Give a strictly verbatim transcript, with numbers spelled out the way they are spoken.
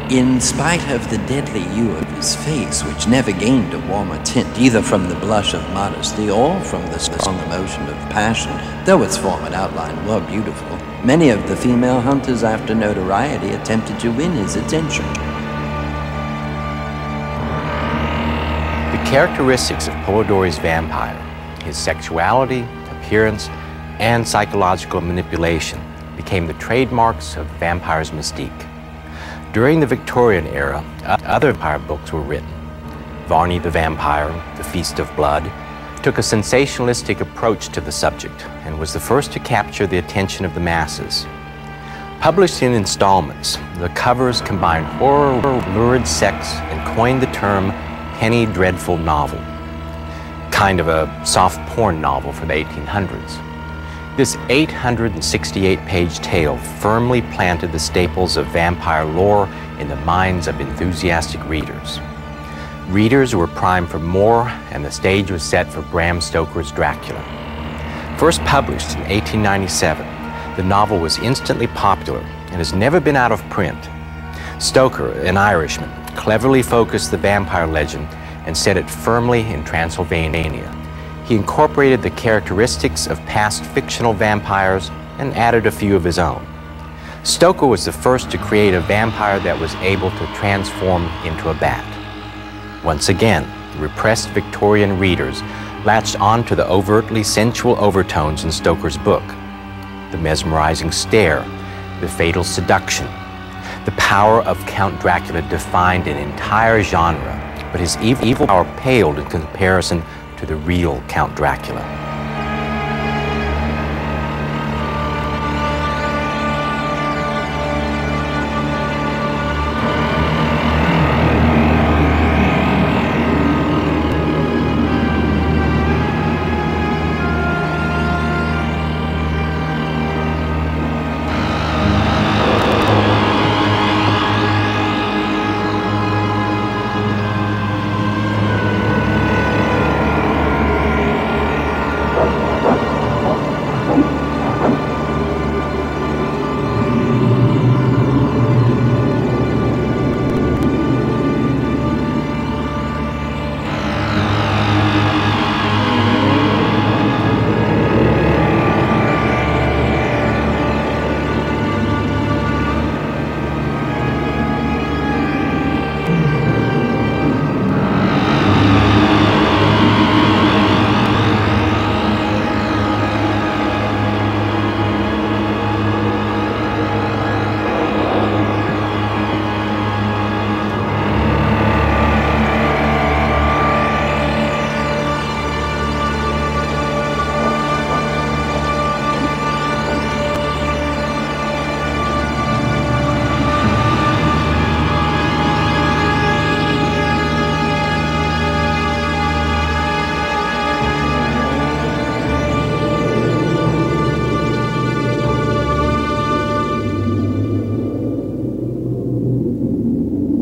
In spite of the deadly hue of his face, which never gained a warmer tint, either from the blush of modesty or from the strong emotion of passion, though its form and outline were beautiful, many of the female hunters after notoriety attempted to win his attention. The characteristics of Polidori's vampire, his sexuality, appearance, and psychological manipulation, became the trademarks of the vampire's mystique. During the Victorian era, other vampire books were written. Varney the Vampire, The Feast of Blood, took a sensationalistic approach to the subject and was the first to capture the attention of the masses. Published in installments, the covers combined horror, lurid sex, and coined the term penny dreadful novel, kind of a soft porn novel for the eighteen hundreds. This eight hundred sixty-eight page tale firmly planted the staples of vampire lore in the minds of enthusiastic readers. Readers were primed for more, and the stage was set for Bram Stoker's Dracula. First published in eighteen ninety-seven, the novel was instantly popular and has never been out of print. Stoker, an Irishman, cleverly focused the vampire legend and set it firmly in Transylvania. He incorporated the characteristics of past fictional vampires and added a few of his own. Stoker was the first to create a vampire that was able to transform into a bat. Once again, repressed Victorian readers latched onto the overtly sensual overtones in Stoker's book. The mesmerizing stare, the fatal seduction. The power of Count Dracula defined an entire genre, but his evil power paled in comparison to the real Count Dracula.